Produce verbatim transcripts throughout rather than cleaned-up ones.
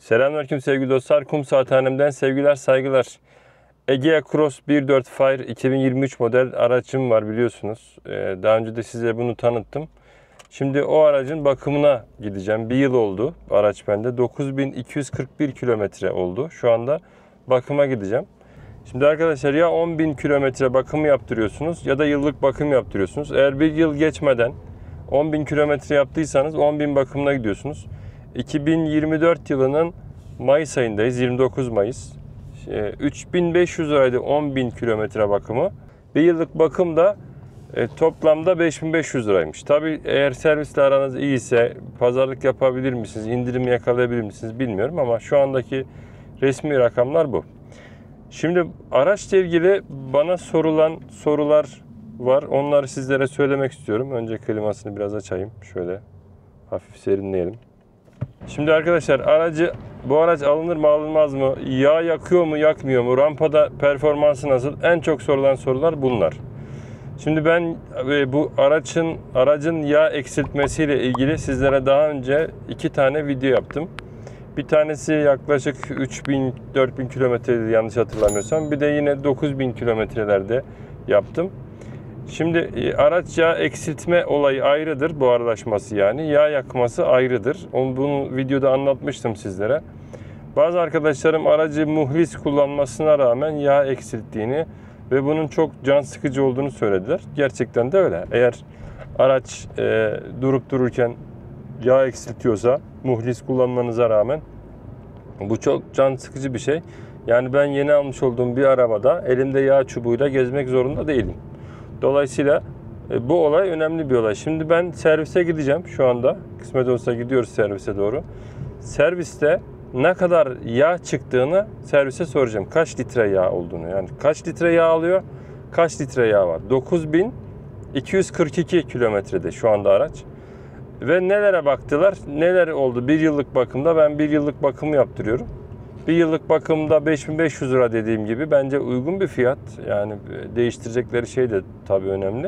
Selamünaleyküm sevgili dostlar. Kum Saathanem'den sevgiler, saygılar. Egea Cross bir nokta dört Fire iki bin yirmi üç model aracım var biliyorsunuz. Ee, daha önce de size bunu tanıttım. Şimdi o aracın bakımına gideceğim. Bir yıl oldu araç bende. dokuz bin iki yüz kırk bir kilometre oldu. Şu anda bakıma gideceğim. Şimdi arkadaşlar ya on bin kilometre bakım yaptırıyorsunuz ya da yıllık bakım yaptırıyorsunuz. Eğer bir yıl geçmeden on bin kilometre yaptıysanız on bin bakımına gidiyorsunuz. iki bin yirmi dört yılının Mayıs ayındayız. yirmi dokuz Mayıs. üç bin beş yüz liraydı on bin kilometre bakımı. Bir yıllık bakım da e, toplamda beş bin beş yüz liraymış. Tabi eğer servisle aranız iyiyse pazarlık yapabilir misiniz, indirim yakalayabilir misiniz bilmiyorum ama şu andaki resmi rakamlar bu. Şimdi araçla ilgili bana sorulan sorular var. Onları sizlere söylemek istiyorum. Önce klimasını biraz açayım. Şöyle hafif serinleyelim. Şimdi arkadaşlar aracı bu araç alınır mı alınmaz mı? Yağ yakıyor mu yakmıyor mu? Rampada performansı nasıl? En çok sorulan sorular bunlar. Şimdi ben bu aracın aracın yağ eksiltmesiyle ilgili sizlere daha önce iki tane video yaptım. Bir tanesi yaklaşık üç bin dört bin kilometreydi yanlış hatırlamıyorsam. Bir de yine dokuz bin kilometrelerde yaptım. Şimdi araç yağ eksiltme olayı ayrıdır, buharlaşması yani. Yağ yakması ayrıdır. Onu bunu videoda anlatmıştım sizlere. Bazı arkadaşlarım aracı muhlis kullanmasına rağmen yağ eksilttiğini ve bunun çok can sıkıcı olduğunu söylediler. Gerçekten de öyle. Eğer araç e, durup dururken yağ eksiltiyorsa muhlis kullanmanıza rağmen bu çok can sıkıcı bir şey. Yani ben yeni almış olduğum bir arabada elimde yağ çubuğuyla gezmek zorunda değilim. Dolayısıyla e, bu olay önemli bir olay. Şimdi ben servise gideceğim şu anda. Kısmet olsa gidiyoruz servise doğru. Serviste ne kadar yağ çıktığını servise soracağım. Kaç litre yağ olduğunu. Yani kaç litre yağ alıyor, kaç litre yağ var. dokuz bin iki yüz kırk iki kilometrede şu anda araç. Ve nelere baktılar? Neler oldu? Bir yıllık bakımda ben bir yıllık bakımı yaptırıyorum. Bir yıllık bakımda beş bin beş yüz lira dediğim gibi bence uygun bir fiyat. Yani değiştirecekleri şey de tabii önemli.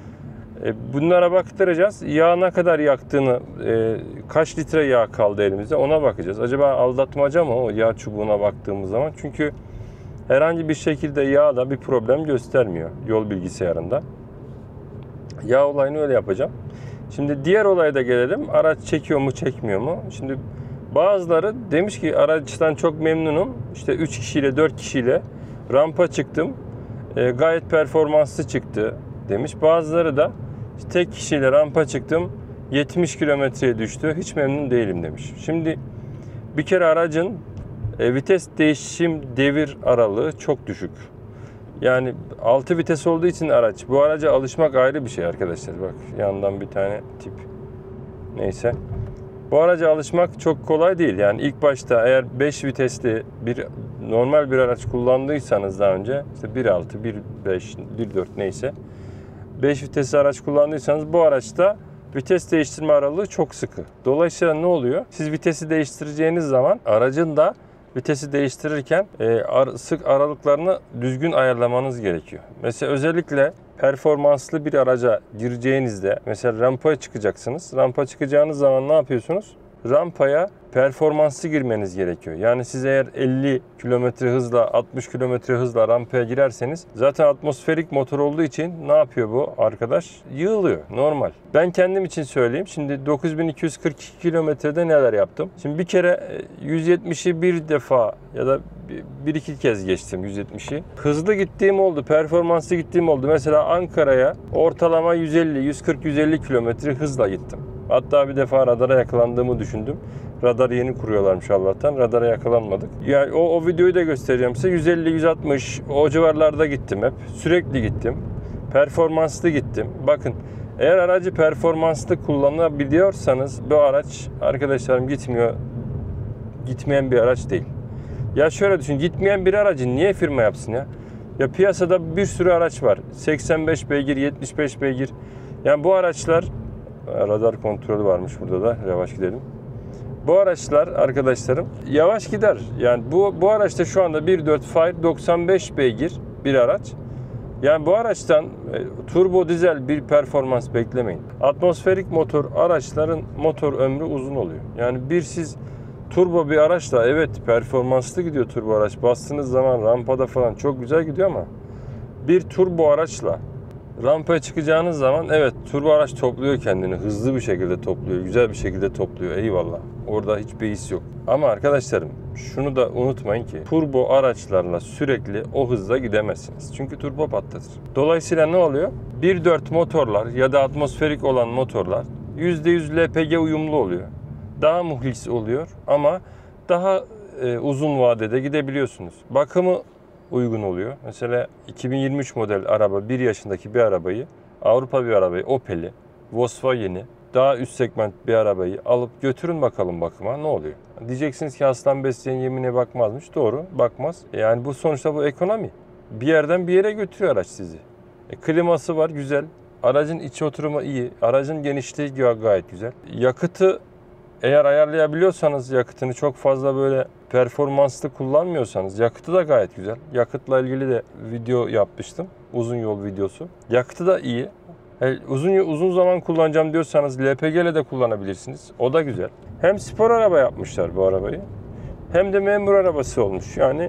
Bunlara baktıracağız. Yağ ne kadar yaktığını, kaç litre yağ kaldı elimizde ona bakacağız. Acaba aldatmaca mı o yağ çubuğuna baktığımız zaman? Çünkü herhangi bir şekilde yağda bir problem göstermiyor yol bilgisayarında. Yağ olayını öyle yapacağım. Şimdi diğer olaya da gelelim. Araç çekiyor mu çekmiyor mu? Şimdi bazıları demiş ki araçtan çok memnunum. İşte üç kişiyle dört kişiyle rampa çıktım. E, gayet performanslı çıktı demiş. Bazıları da işte tek kişiyle rampa çıktım. yetmiş kilometreye düştü. Hiç memnun değilim demiş. Şimdi bir kere aracın e, vites değişim devir aralığı çok düşük. Yani altı vites olduğu için araç. Bu araca alışmak ayrı bir şey arkadaşlar. Bak yandan bir tane tip. Neyse. Bu araca alışmak çok kolay değil. Yani ilk başta eğer beş vitesli bir normal bir araç kullandıysanız daha önce işte bir altı, bir beş, bir dört neyse beş vitesli araç kullandıysanız bu araçta vites değiştirme aralığı çok sıkı. Dolayısıyla ne oluyor? Siz vitesi değiştireceğiniz zaman aracın da vitesi değiştirirken e, ar sık aralıklarını düzgün ayarlamanız gerekiyor. Mesela özellikle performanslı bir araca gireceğinizde mesela rampaya çıkacaksınız. Rampa çıkacağınız zaman ne yapıyorsunuz? Rampaya performanslı girmeniz gerekiyor. Yani siz eğer elli kilometre hızla altmış kilometre hızla rampaya girerseniz zaten atmosferik motor olduğu için ne yapıyor bu arkadaş? Yığılıyor. Normal. Ben kendim için söyleyeyim. Şimdi dokuz bin iki yüz kırk iki kilometrede neler yaptım? Şimdi bir kere yüz yetmişi bir defa ya da bir iki kez geçtim yüz yetmişi. Hızlı gittiğim oldu. Performanslı gittiğim oldu. Mesela Ankara'ya ortalama yüz elli, yüz kırk, yüz elli kilometre hızla gittim. Hatta bir defa radara yakalandığımı düşündüm. Radarı yeni kuruyorlarmış Allah'tan. Radara yakalanmadık. Yani o, o videoyu da göstereceğim size. yüz elli, yüz altmış o civarlarda gittim hep. Sürekli gittim. Performanslı gittim. Bakın eğer aracı performanslı kullanabiliyorsanız bu araç arkadaşlarım gitmiyor. Gitmeyen bir araç değil. Ya şöyle düşün. Gitmeyen bir aracı niye firma yapsın ya? Ya piyasada bir sürü araç var. seksen beş beygir, yetmiş beş beygir. Yani bu araçlar radar kontrolü varmış burada da. Yavaş gidelim. Bu araçlar arkadaşlarım yavaş gider. Yani bu bu araçta şu anda bir nokta dört Fire doksan beş beygir bir araç. Yani bu araçtan e, turbo dizel bir performans beklemeyin. Atmosferik motor araçların motor ömrü uzun oluyor. Yani bir siz turbo bir araçla, evet performanslı gidiyor turbo araç. Bastığınız zaman rampada falan çok güzel gidiyor ama bir turbo araçla rampaya çıkacağınız zaman evet turbo araç topluyor kendini. Hızlı bir şekilde topluyor. Güzel bir şekilde topluyor. Eyvallah. Orada hiçbir his yok. Ama arkadaşlarım şunu da unutmayın ki turbo araçlarla sürekli o hızla gidemezsiniz. Çünkü turbo patlatır. Dolayısıyla ne oluyor? bir nokta dört motorlar ya da atmosferik olan motorlar yüzde yüz L P G uyumlu oluyor. Daha muhlis oluyor ama daha e, uzun vadede gidebiliyorsunuz. Bakımı uygun oluyor. Mesela iki bin yirmi üç model araba, bir yaşındaki bir arabayı, Avrupa bir arabayı, Opel'i, Volkswagen'i, daha üst segment bir arabayı alıp götürün bakalım bakıma, ne oluyor? Diyeceksiniz ki aslan besleyen yemine bakmazmış. Doğru, bakmaz. Yani bu sonuçta bu ekonomi. Bir yerden bir yere götürüyor araç sizi. E, kliması var, güzel. Aracın iç oturumu iyi. Aracın genişliği gayet güzel. Yakıtı eğer ayarlayabiliyorsanız, yakıtını çok fazla böyle performanslı kullanmıyorsanız, yakıtı da gayet güzel. Yakıtla ilgili de video yapmıştım. Uzun yol videosu. Yakıtı da iyi. E, uzun uzun zaman kullanacağım diyorsanız L P G ile de kullanabilirsiniz. O da güzel. Hem spor araba yapmışlar bu arabayı, hem de memur arabası olmuş. Yani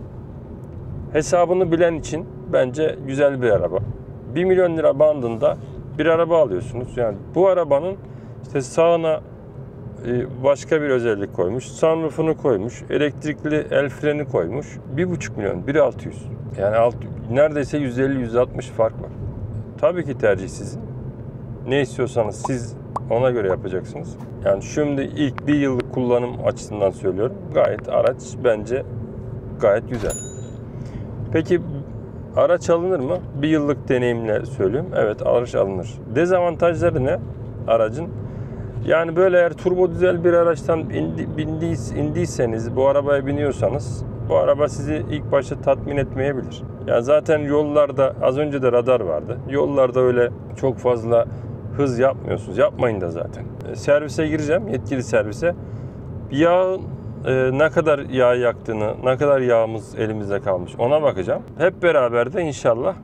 hesabını bilen için bence güzel bir araba. bir milyon lira bandında bir araba alıyorsunuz. Yani bu arabanın işte sağına başka bir özellik koymuş. Sunroof'unu koymuş. Elektrikli el freni koymuş. bir buçuk milyon, bir altı yüz. Yani alt, neredeyse yüz elli yüz altmış fark var. Tabii ki tercih sizin. Ne istiyorsanız siz ona göre yapacaksınız. Yani şimdi ilk bir yıllık kullanım açısından söylüyorum. Gayet araç bence gayet güzel. Peki araç alınır mı? Bir yıllık deneyimle söylüyorum. Evet, araç alınır. Dezavantajları ne aracın? Yani böyle eğer turbo dizel bir araçtan indi, bindiys, indiyseniz, bu arabaya biniyorsanız, bu araba sizi ilk başta tatmin etmeyebilir. Yani zaten yollarda, az önce de radar vardı. Yollarda öyle çok fazla hız yapmıyorsunuz. Yapmayın da zaten. E, servise gireceğim, yetkili servise. Yağın e, ne kadar yağ yaktığını, ne kadar yağımız elimizde kalmış ona bakacağım. Hep beraber de inşallah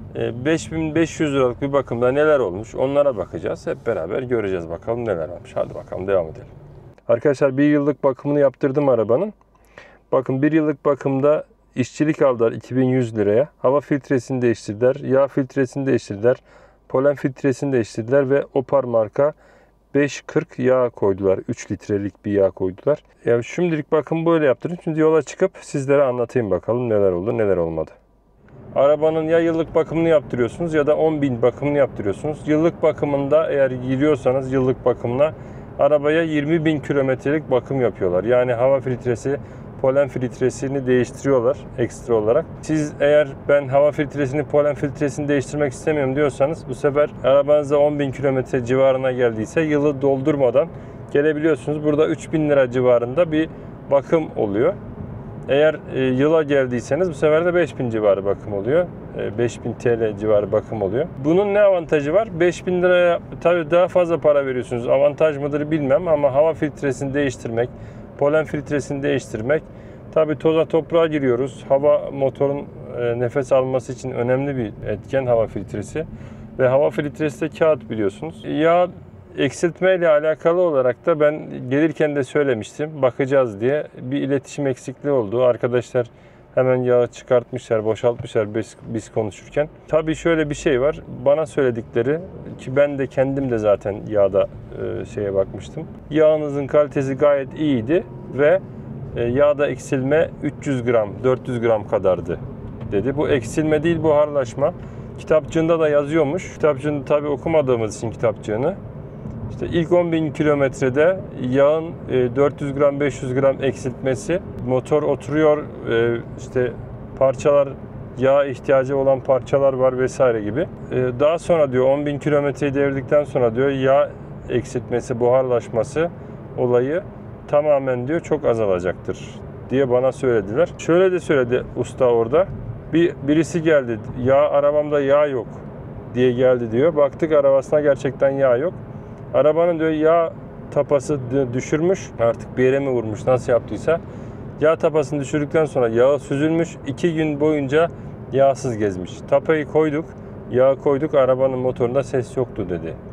beş bin beş yüz liralık bir bakımda neler olmuş onlara bakacağız. Hep beraber göreceğiz bakalım neler olmuş. Hadi bakalım devam edelim. Arkadaşlar bir yıllık bakımını yaptırdım arabanın. Bakın bir yıllık bakımda işçilik aldılar iki bin yüz liraya. Hava filtresini değiştirdiler. Yağ filtresini değiştirdiler. Polen filtresini değiştirdiler ve Opar marka beş kırk yağ koydular. üç litrelik bir yağ koydular. Yani şimdilik bakın böyle yaptırdım. Şimdi yola çıkıp sizlere anlatayım bakalım neler oldu neler olmadı. Arabanın ya yıllık bakımını yaptırıyorsunuz ya da on bin bakımını yaptırıyorsunuz. Yıllık bakımında eğer giriyorsanız yıllık bakımına arabaya yirmi bin kilometrelik bakım yapıyorlar. Yani hava filtresi, polen filtresini değiştiriyorlar ekstra olarak. Siz eğer ben hava filtresini, polen filtresini değiştirmek istemiyorum diyorsanız bu sefer arabanızda on bin kilometre civarına geldiyse yılı doldurmadan gelebiliyorsunuz. Burada üç bin lira civarında bir bakım oluyor. Eğer e, yıla geldiyseniz bu sefer de beş bin civarı bakım oluyor. E, beş bin T L civarı bakım oluyor. Bunun ne avantajı var? beş bin liraya tabii daha fazla para veriyorsunuz. Avantaj mıdır bilmem ama hava filtresini değiştirmek, polen filtresini değiştirmek. Tabii toza toprağa giriyoruz. Hava motorun e, nefes alması için önemli bir etken hava filtresi. Ve hava filtresi de kağıt biliyorsunuz. Yağ eksiltme ile alakalı olarak da ben gelirken de söylemiştim. Bakacağız diye bir iletişim eksikliği oldu. Arkadaşlar hemen yağı çıkartmışlar, boşaltmışlar biz, biz konuşurken. Tabii şöyle bir şey var. Bana söyledikleri ki ben de kendim de zaten yağda e, şeye bakmıştım. Yağınızın kalitesi gayet iyiydi ve e, yağda eksilme üç yüz gram, dört yüz gram kadardı dedi. Bu eksilme değil, buharlaşma. Kitapçığında da yazıyormuş. Kitapçığını tabii okumadığımız için kitapçığını. İşte ilk on bin kilometrede yağın dört yüz gram beş yüz gram eksiltmesi, motor oturuyor, işte parçalar, yağ ihtiyacı olan parçalar var vesaire gibi. Daha sonra diyor on bin kilometreyi devirdikten sonra diyor yağ eksiltmesi, buharlaşması olayı tamamen diyor çok azalacaktır diye bana söylediler. Şöyle de söyledi usta orada. Bir birisi geldi, yağ arabamda yağ yok diye geldi diyor. Baktık arabasına gerçekten yağ yok. Arabanın diyor yağ tapası düşürmüş. Artık bir yere mi vurmuş, nasıl yaptıysa. Yağ tapasını düşürdükten sonra yağı süzülmüş. iki gün boyunca yağsız gezmiş. Tapayı koyduk, yağı koyduk. Arabanın motorunda ses yoktu dedi.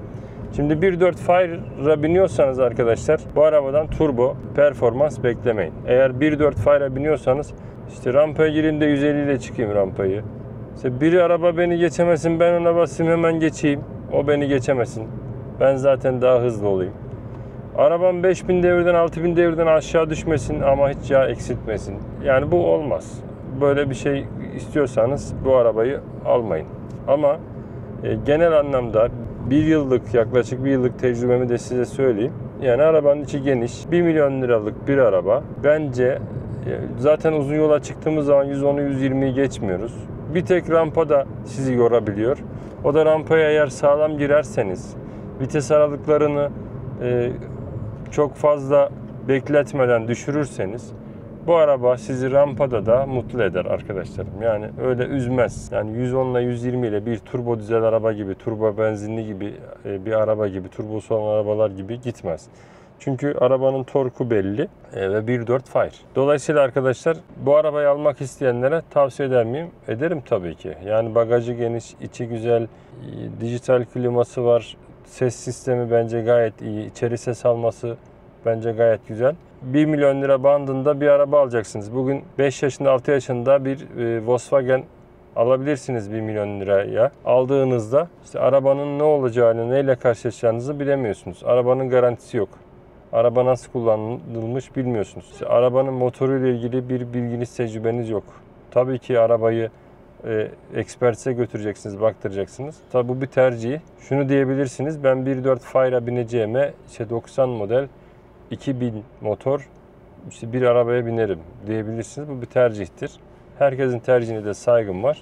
Şimdi bir nokta dört Fire'a biniyorsanız arkadaşlar bu arabadan turbo performans beklemeyin. Eğer bir nokta dört Fire'a biniyorsanız işte rampaya gireyim de yüz elli ile çıkayım rampayı. İşte biri araba beni geçemesin, ben ona basayım hemen geçeyim. O beni geçemesin. Ben zaten daha hızlı olayım. Arabam beş bin devirden altı bin devirden aşağı düşmesin ama hiç yağ eksiltmesin. Yani bu olmaz. Böyle bir şey istiyorsanız bu arabayı almayın. Ama e, genel anlamda bir yıllık, yaklaşık bir yıllık tecrübemi de size söyleyeyim. Yani arabanın içi geniş. bir milyon liralık bir araba. Bence e, zaten uzun yola çıktığımız zaman yüz onu yüz yirmiyi geçmiyoruz. Bir tek rampa da sizi yorabiliyor. O da rampaya eğer sağlam girerseniz, vites aralıklarını e, çok fazla bekletmeden düşürürseniz bu araba sizi rampada da mutlu eder arkadaşlarım. Yani öyle üzmez. Yani yüz on ile yüz yirmi ile bir turbo dizel araba gibi, turbo benzinli gibi bir araba gibi, turbosu olan arabalar gibi gitmez. Çünkü arabanın torku belli ve bir nokta dört Fire. Dolayısıyla arkadaşlar bu arabayı almak isteyenlere tavsiye eder miyim? Ederim tabii ki. Yani bagajı geniş, içi güzel, dijital kliması var. Ses sistemi bence gayet iyi. İçeri ses alması bence gayet güzel. bir milyon lira bandında bir araba alacaksınız. Bugün beş yaşında altı yaşında bir Volkswagen alabilirsiniz bir milyon liraya. Aldığınızda işte arabanın ne olacağını, neyle karşılaşacağınızı bilemiyorsunuz. Arabanın garantisi yok. Araba nasıl kullanılmış bilmiyorsunuz. İşte arabanın motoruyla ilgili bir bilginiz, tecrübeniz yok. Tabii ki arabayı e, ekspertize götüreceksiniz, baktıracaksınız. Tabii bu bir tercih. Şunu diyebilirsiniz, ben bir nokta dört Fire'a bineceğime işte doksan model iki bin motor işte bir arabaya binerim diyebilirsiniz. Bu bir tercihtir. Herkesin tercihine de saygım var.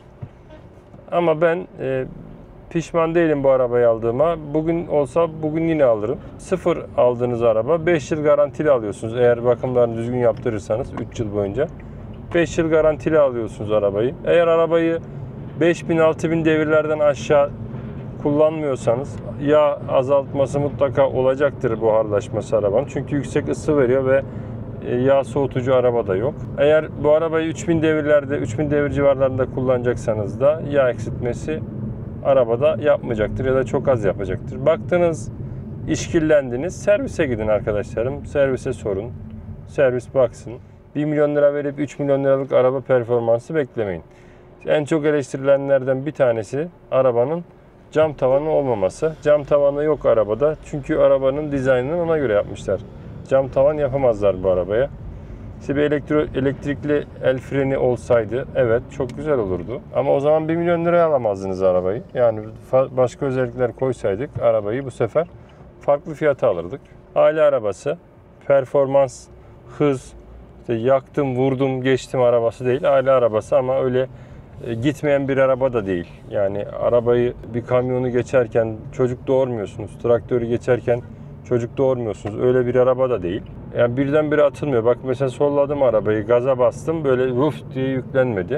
Ama ben e, pişman değilim bu arabayı aldığıma. Bugün olsa bugün yine alırım. Sıfır aldığınız araba beş yıl garantili alıyorsunuz. Eğer bakımlarını düzgün yaptırırsanız üç yıl boyunca. beş yıl garantili alıyorsunuz arabayı. Eğer arabayı beş bin altı bin devirlerden aşağı kullanmıyorsanız yağ azaltması mutlaka olacaktır buharlaşması arabanın. Çünkü yüksek ısı veriyor ve yağ soğutucu araba da yok. Eğer bu arabayı üç bin devirlerde, üç bin devir civarlarında kullanacaksanız da yağ eksiltmesi arabada yapmayacaktır ya da çok az yapacaktır. Baktınız, işkillendiniz, servise gidin arkadaşlarım. Servise sorun. Servis baksın. bir milyon lira verip üç milyon liralık araba performansı beklemeyin. En çok eleştirilenlerden bir tanesi arabanın cam tavanı olmaması. Cam tavanı yok arabada. Çünkü arabanın dizaynını ona göre yapmışlar. Cam tavan yapamazlar bu arabaya. İşte bir elektro, elektrikli el freni olsaydı evet çok güzel olurdu. Ama o zaman bir milyon liraya alamazdınız arabayı. Yani başka özellikler koysaydık arabayı bu sefer farklı fiyata alırdık. Aile arabası, performans, hız, işte yaktım, vurdum, geçtim arabası değil. Aile arabası ama öyle gitmeyen bir araba da değil. Yani arabayı, bir kamyonu geçerken çocuk doğurmuyorsunuz. Traktörü geçerken çocuk doğurmuyorsunuz. Öyle bir araba da değil. Yani birdenbire atılmıyor. Bak mesela solladım arabayı, gaza bastım, böyle vuf diye yüklenmedi.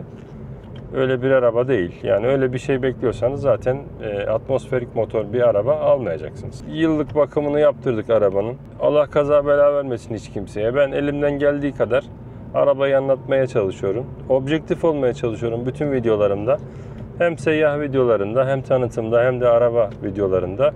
Öyle bir araba değil. Yani öyle bir şey bekliyorsanız zaten e, atmosferik motor bir araba almayacaksınız. Yıllık bakımını yaptırdık arabanın. Allah kaza bela vermesin hiç kimseye. Ben elimden geldiği kadar arabayı anlatmaya çalışıyorum. Objektif olmaya çalışıyorum bütün videolarımda. Hem seyyah videolarında, hem tanıtımda, hem de araba videolarında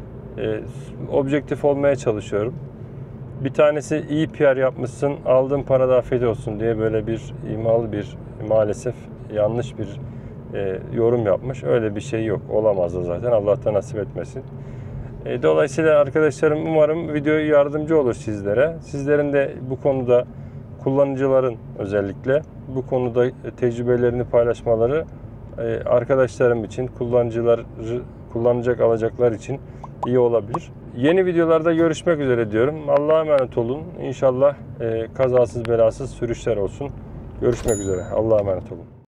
e, objektif olmaya çalışıyorum. Bir tanesi iyi P R yapmışsın, aldığın parada afiyet olsun diye böyle bir imalı bir, maalesef yanlış bir e, yorum yapmış. Öyle bir şey yok. Olamaz da zaten. Allah da nasip etmesin. E, dolayısıyla arkadaşlarım umarım video yardımcı olur sizlere. Sizlerin de bu konuda, kullanıcıların özellikle bu konuda tecrübelerini paylaşmaları e, arkadaşlarım için, kullanıcıları kullanacak alacaklar için iyi olabilir. Yeni videolarda görüşmek üzere diyorum. Allah'a emanet olun. İnşallah e, kazasız belasız sürüşler olsun. Görüşmek üzere. Allah'a emanet olun.